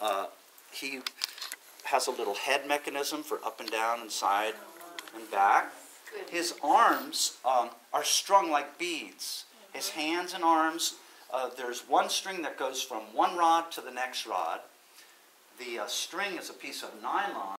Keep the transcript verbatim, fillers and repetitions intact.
Uh, he has a little head mechanism for up and down and side and back. His arms um, are strung like beads. His hands and arms, uh, there's one string that goes from one rod to the next rod. The uh, string is a piece of nylon.